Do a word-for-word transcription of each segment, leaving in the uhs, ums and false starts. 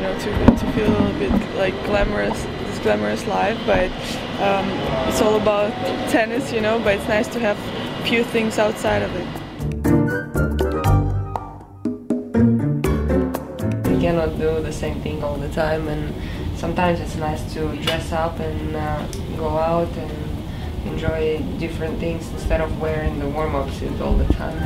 know, to to feel a little bit like glamorous, this glamorous life. But um, it's all about tennis, you know. But it's nice to have a few things outside of it. You cannot do the same thing all the time, and sometimes it's nice to dress up and uh, go out and enjoy different things instead of wearing the warm-up suit all the time.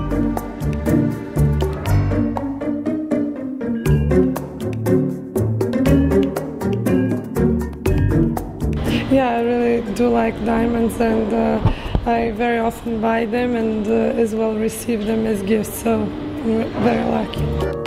Yeah, I really do like diamonds, and uh, I very often buy them and uh, as well receive them as gifts, so I'm very lucky.